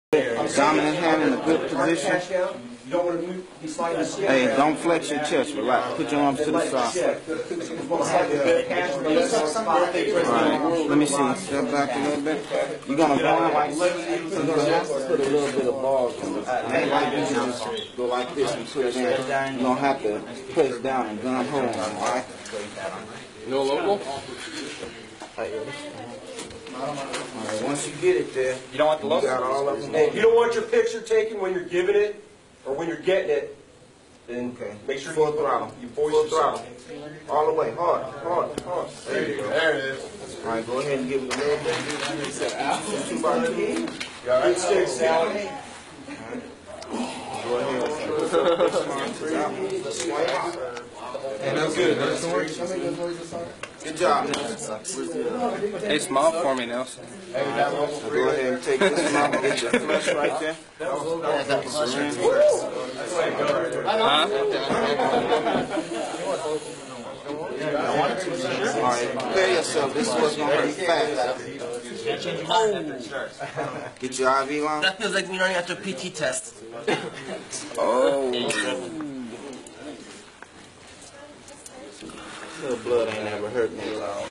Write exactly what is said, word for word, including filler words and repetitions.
Dominant hand in a good position. You don't want to move, be sliding the skin. Hey, don't flex your chest, relax. Put your arms to the side. Alright, let me see. Step back a little bit. You're going to go in like this. You're going to have to put a little bit of ball on it. Ain't like you just go like this and put it in. You're going to have to press down and gun hold on, alright? No local? Alright, once you get it there, you don't want the logo? You got all of them. Hey, if you don't want your picture taken when you're giving it, or when you're getting it, then okay. Make sure full you throttle. You voice full yourself. throttle. All the way, hard, hard, hard. There you go. There it is. All right, go ahead and give it a little bit. Two by two. Good stick, Sally. Go ahead. And that's good. Good job. Hey, smile for me, Nelson. Go ahead and take this one and get your flush right there. Huh? Alright, prepare yourself. This is what's going to hurt fast. Get your I V on. That feels like me running after a P T test. Oh. Little blood ain't never hurt me.